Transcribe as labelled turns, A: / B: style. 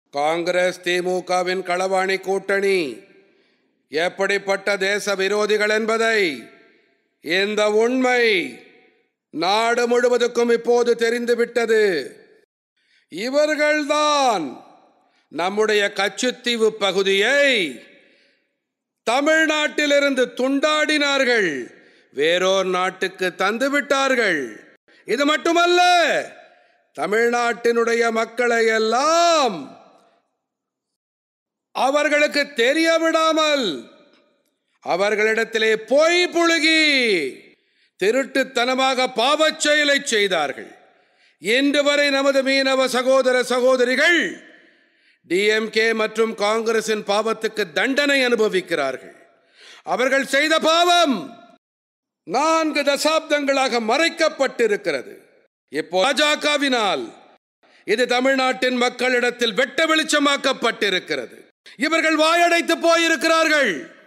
A: காங்கிரஸ் திமுகவின் களவாணி கூட்டணி எப்படிப்பட்ட தேச விரோதிகள் என்பதை இந்த உண்மை நாடு முழுவதுக்கும் இப்போது தெரிந்துவிட்டது. இவர்கள்தான் நம்முடைய கச்சத்தீவு பகுதியை தமிழ்நாட்டிலிருந்து துண்டாடினார்கள், வேறொரு நாட்டுக்கு தந்துவிட்டார்கள். இது மட்டுமல்ல, தமிழ்நாட்டினுடைய மக்களை எல்லாம் அவர்களுக்கு தெரிய விடாமல் அவர்களிடத்திலே பொய் புழுகி திருட்டுத்தனமாக பாவச் செயலை செய்தார்கள். இன்று வரை நமது மீனவ சகோதர சகோதரிகள் டிஎம்கே மற்றும் காங்கிரசின் பாவத்துக்கு தண்டனை அனுபவிக்கிறார்கள். அவர்கள் செய்த பாவம் 4 தசாப்தங்களாக மறைக்கப்பட்டிருக்கிறது. இப்போ பாஜகவினால் இது தமிழ்நாட்டின் மக்களிடத்தில் வெட்ட வெளிச்சமாக்கப்பட்டிருக்கிறது. இவர்கள் வாயடைத்து போயிருக்கிறார்கள்.